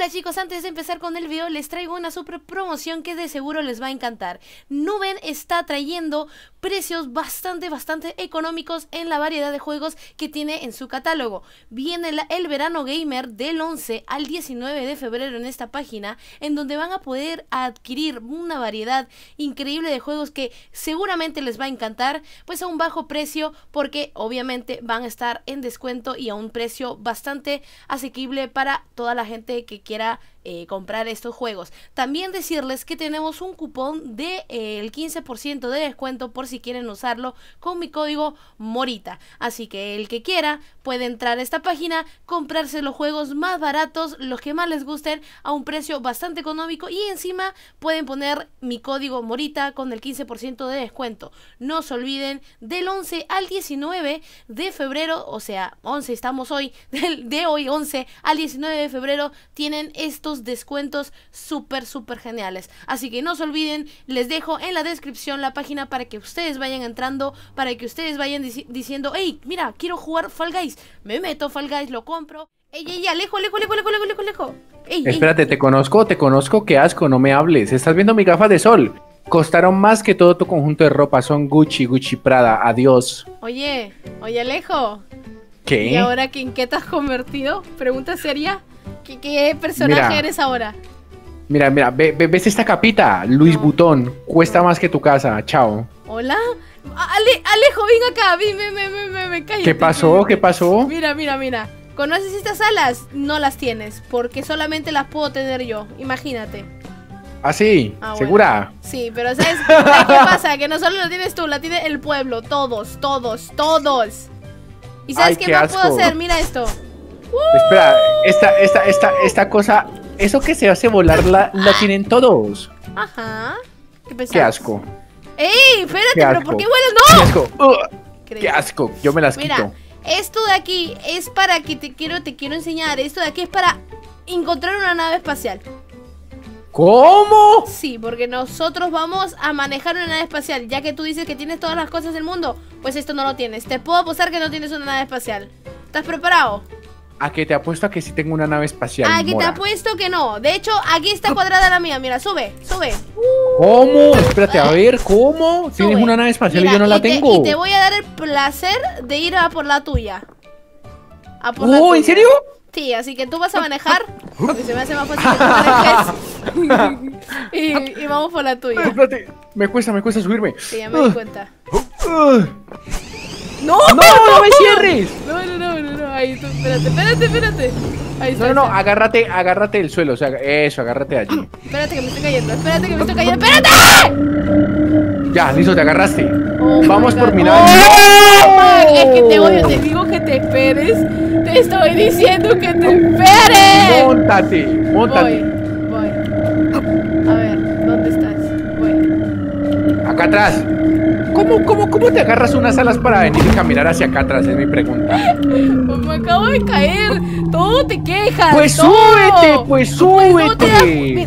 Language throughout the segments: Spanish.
Hola chicos, antes de empezar con el video les traigo una super promoción que de seguro les va a encantar. Nuben está trayendo precios bastante económicos en la variedad de juegos que tiene en su catálogo. Viene el verano gamer del 11 al 19 de febrero en esta página, en donde van a poder adquirir una variedad increíble de juegos que seguramente les va a encantar, pues a un bajo precio, porque obviamente van a estar en descuento y a un precio bastante asequible para toda la gente que quiera comprar estos juegos. También decirles que tenemos un cupón de el 15% de descuento por si quieren usarlo con mi código Morita. Así que el que quiera puede entrar a esta página, comprarse los juegos más baratos, los que más les gusten, a un precio bastante económico, y encima pueden poner mi código Morita con el 15% de descuento. No se olviden, del 11 al 19 de febrero, o sea, 11 estamos hoy, de hoy 11 al 19 de febrero tienen estos descuentos súper geniales. Así que no se olviden, les dejo en la descripción la página para que ustedes vayan entrando, para que ustedes vayan diciendo: hey, mira, quiero jugar Fall Guys, me meto Fall Guys, lo compro. Ey, Alejo. Ey, espérate, te conozco, qué asco, no me hables. Estás viendo mis gafas de sol. Costaron más que todo tu conjunto de ropa, son Gucci Prada, adiós. Oye, Alejo. ¿Qué? ¿Y ahora en qué te has convertido? Pregunta seria. ¿Qué personaje eres ahora? Mira, ¿ves esta capita? Louis Vuitton, cuesta más que tu casa, chao. ¿Hola? Alejo, ven acá, ven, cállate. ¿Qué pasó? Mira. ¿Conoces estas alas? No las tienes, porque solamente las puedo tener yo, imagínate. ¿Ah, sí? Bueno. ¿Segura? Sí, pero ¿sabes qué pasa? Que no solo lo tienes tú, la tiene el pueblo, todos. ¿Y sabes qué más puedo hacer? Mira esto. Espera, esta cosa, eso que se hace volar la tienen todos. Ajá. Qué asco. ¡Ey! Espérate, pero ¿por qué hueles? ¡No! ¡Qué asco! ¡Qué asco! Yo me las quito. Mira, esto de aquí es para que te quiero enseñar. Esto de aquí es para encontrar una nave espacial. ¿Cómo? Sí, porque nosotros vamos a manejar una nave espacial. Ya que tú dices que tienes todas las cosas del mundo, pues esto no lo tienes. Te puedo apostar que no tienes una nave espacial. ¿Estás preparado? ¿A que te apuesto a que sí tengo una nave espacial? ¿A que te apuesto que no? De hecho, aquí está cuadrada la mía. Mira, sube. ¿Cómo? Espérate, a ver, ¿cómo? Sube. Tienes una nave espacial. Mira, y yo no la tengo. Y te voy a dar el placer de ir a por la tuya. ¿En serio? Sí, así que tú vas a manejar, porque se me hace más fácil que tú manejes. y vamos por la tuya. Ay, espérate, me cuesta subirme. Sí, ya me di cuenta. ¡No! ¡No me cierres! No. Ahí tú, espérate. Ahí está. No, agárrate del suelo, o sea, eso, agárrate allí. Espérate que me estoy cayendo, ¡espérate! Ya, listo, te agarraste. Oh, vamos por mi nave. Es que te odio, te digo que te esperes. Te estoy diciendo que te esperes. Móntate. Voy. A ver, ¿dónde estás? Voy. Acá atrás. ¿Cómo te agarras unas alas para venir y caminar hacia acá atrás? Es mi pregunta. Pues me acabo de caer. Todo te quejas. Pues todo. súbete.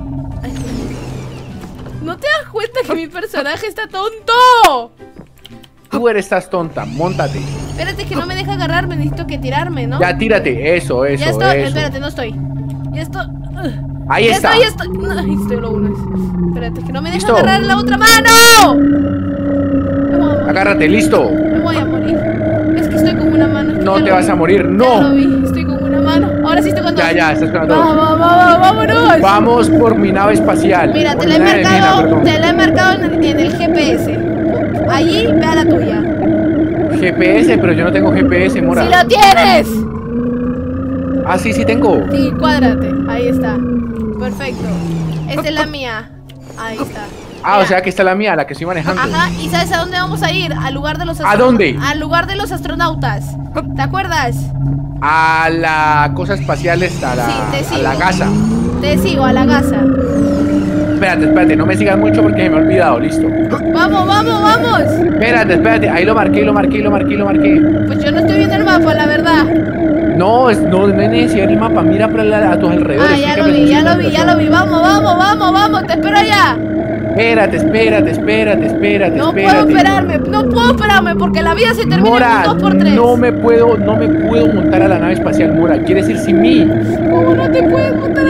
¿No te das cuenta que mi personaje está tonto? Tú estás tonta, móntate. Espérate, que no me deja agarrarme, necesito que tirarme, ¿no? Ya, tírate, eso. Ya estoy, espérate, no estoy. Ya estoy. Ahí está. No, ahí estoy lo uno. Espérate, que no me deja agarrar la otra mano. Agárrate, listo. Me voy a morir. Es que estoy con una mano. No te vas a morir, no. Ya lo vi, estoy con una mano. Ahora sí estoy con dos. Ya, estás con dos. Vámonos. Vamos por mi nave espacial. Mira, te la he marcado en el GPS. Allí, ve a la tuya. GPS, pero yo no tengo GPS, mora. ¡Si lo tienes! Ah, sí tengo. Sí, cuádrate, ahí está. Perfecto. Esta es la mía. Ahí está. Mira. O sea que está la mía, la que estoy manejando. Ajá, ¿y sabes a dónde vamos a ir? Al lugar de los astronautas. ¿A dónde? Al lugar de los astronautas. ¿Te acuerdas? A la cosa espacial esta, a la casa. Te sigo, a la casa. Espérate, no me sigas mucho porque se me ha olvidado, listo. Vamos. Espérate, ahí lo marqué. Pues yo no estoy viendo el mapa, la verdad. No es necesario el mapa, mira a tus alrededores. Ya lo vi, vamos, te espero allá. Espérate. No puedo esperarme porque la vida se termina Mora, en un 2x3. No me puedo montar a la nave espacial, Mora. ¿Quieres ir sin mí? ¿Cómo no te puedes montar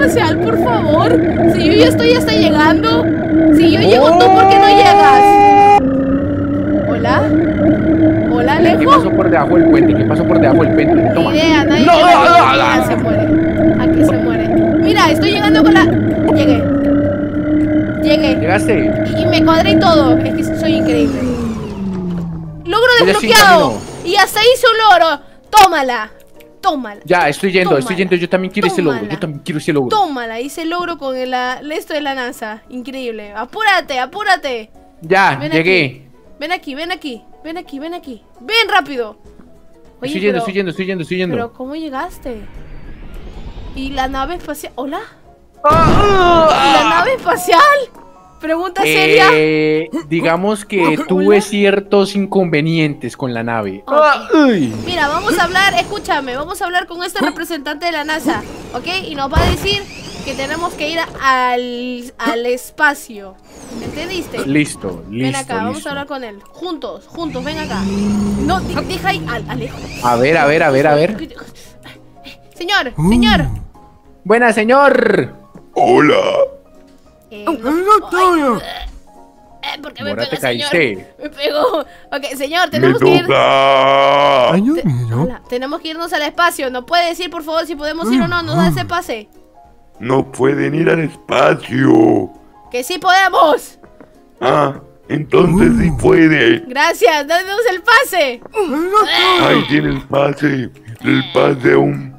espacial, por favor. Si yo ya estoy hasta llegando. Si yo llego, ¿tú por qué no llegas? ¿Hola? ¿Hola, Alejo? ¿Qué pasó por debajo del puente? ¿Qué pasó por debajo del puente? Ni Toma. idea, nadie No, se muere. Aquí se muere. Mira, estoy llegando con la... Llegué. ¿Llegaste? Y me cuadré y todo. Es que soy increíble. Logro Yo ya estoy en desbloqueado. camino. Y hasta hice un logro. Tómala. Ya, estoy yendo. Yo también quiero ese logro. Tómala. Yo también quiero ese logro. Tómala, hice el logro con esto de la NASA. Increíble. Apúrate, apúrate. Ya, Ven llegué. aquí. Ven aquí, ven aquí. Ven aquí, ven aquí. Ven rápido. Oye, Estoy yendo. Pero ¿cómo llegaste? ¿Y la nave espacial? ¿Hola? ¿Y la nave espacial? Pregunta seria. Digamos que tuve Hola. ciertos inconvenientes con la nave. Ok. Ay. Mira, vamos a hablar, escúchame, vamos a hablar con este representante de la NASA, ¿ok? Y nos va a decir que tenemos que ir al espacio. ¿Entendiste? Listo. Ven acá, vamos a hablar con él. Juntos, ven acá. No, deja ahí, Alejo. A ver. Señor. Buena, señor. Hola. ¿Por qué me Mora, pega, te señor? caíste. Me pegó. Ok, señor, Me tenemos que ir. toca. Hola, tenemos que irnos al espacio. ¿No puede decir, por favor, si podemos ir o no? Nos da ese pase. No pueden ir al espacio. ¡Que sí podemos! Ah, entonces sí puede. Gracias, danos el pase. Ahí tiene el pase. El pase aún.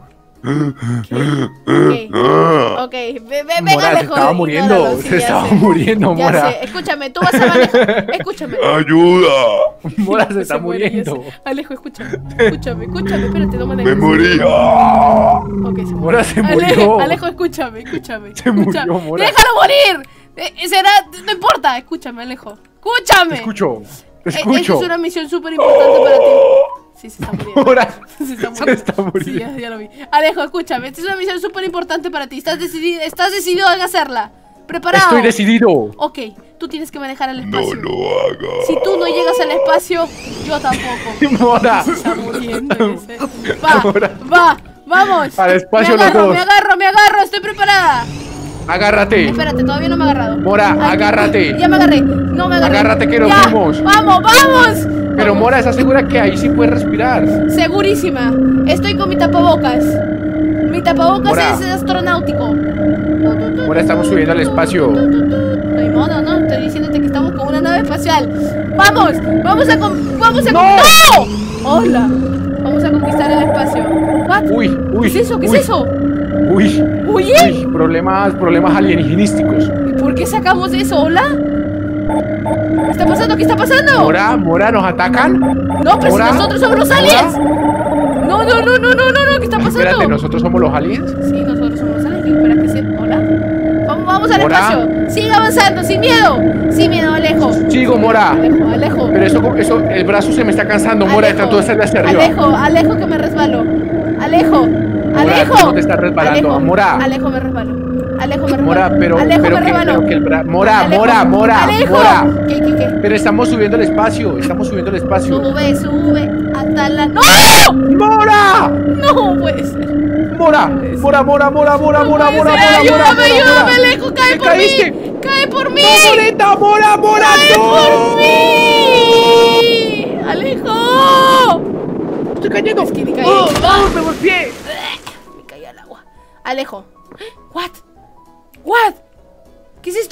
Ok, ven, Mora, se Alejo. estaba muriendo. ignóralo, sí, Se ya estaba sé. muriendo, Ya Mora. sé, escúchame, tú vas a manejar. Escúchame. Ayuda. Mora se está muere, ya muriendo. sé. Alejo, escúchame, espérate, no manejes. Me moría. Ok, se murió. Mora se murió. Alejo, escúchame. Se murió, Mora. ¡Déjalo morir! No importa, escúchame, Alejo. ¡Escúchame! Te escucho. Esta es una misión súper importante para ti. Sí, se está muriendo. Mora Se está muriendo. Sí, ya lo vi. Alejo, escúchame. Esta es una misión súper importante para ti. ¿Estás decidido en hacerla? ¿Preparado? Estoy decidido. Ok, tú tienes que manejar al No espacio. lo haga. Si tú no llegas al espacio, yo tampoco. Mora. Se está muriendo. ese. Mora. Vamos. Al espacio me agarro, los dos. me agarro. Estoy preparada. Agárrate. Espérate, todavía no me he agarrado. Mora, Ay, agárrate. Ya me agarré. No me agarré. Agárrate que nos Ya, fuimos. ¡Vamos! Pero Mora, ¿estás segura que ahí sí puedes respirar? Segurísima. Estoy con mi tapabocas. Mi tapabocas Mora. es astronáutico. Mora, estamos subiendo al espacio. No hay modo, ¿no? Estoy diciéndote que estamos con una nave espacial. ¡Vamos! ¡No! ¡Hola! Vamos a conquistar el espacio. ¿What? Uy. ¿Qué es eso? ¿Qué es eso? Uy. ¿Oye? Problemas alienígenísticos. ¿Y por qué sacamos eso? ¿Hola? ¿Qué está pasando? ¿Qué está pasando? Mora, ¿nos atacan? No, pero si Mora, nosotros somos los Mora. aliens. No, ¿qué está pasando? Espérate, ¿nosotros somos los aliens? Sí, nosotros somos los aliens. Espera que se... ¿Hola? Vamos al Mora. espacio. Sigue avanzando, sin miedo. Sin miedo, Alejo. Sigo, Mora. Alejo. Pero eso, el brazo se me está cansando, Mora, de tanto de hacerle hacia arriba. Alejo, que me resbalo. Alejo. tú no te estás resbalando, Mora. Alejo, me resbalo. Mora, pero que el brazo... Mora. Alejo. ¿Qué? Pero estamos subiendo el espacio, Sube hasta la... ¡No! ¡Mora! No puede ser. Mora, Ayúdame, Alejo, cae por caíste. mí. Cae por mí. ¡No, Mora! ¡Cae ¡No! por mí! ¡Alejo! ¡Estoy cayendo! Es que me caí. ¡Me golpeé! Me caí al agua. Alejo. ¿What? ¿Qué es esto?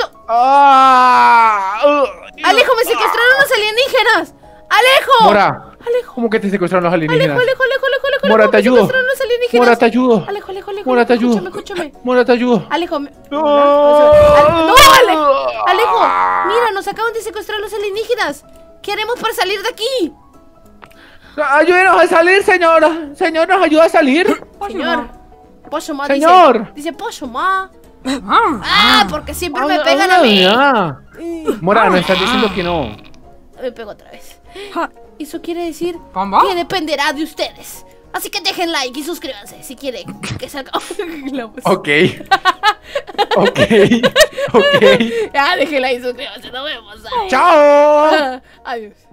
Alejo, me secuestraron los alienígenas. ¡Alejo! Mora, Alejo. ¿cómo que te secuestraron los alienígenas? Alejo. Mora, te ayudo. secuestraron los alienígenas. Mora, te ayudo. Alejo. Mora, te ayudo. Escúchame. Mora, te ayudo. Alejo. ¡No! Alejo. Mira, nos acaban de secuestrar los alienígenas. ¿Qué haremos para salir de aquí? Ayúdenos a salir, señor. Señor, ¿nos ayuda a salir? Señor. Pollo ma Señor. dice pollo ma. Porque siempre me pegan a mí. Mora, nos estás diciendo que no. Me pego otra vez. Eso quiere decir que dependerá de ustedes. Así que dejen like y suscríbanse si quieren que salga. Ok. Ya, dejen like y suscríbanse. Nos vemos. Chao. Adiós.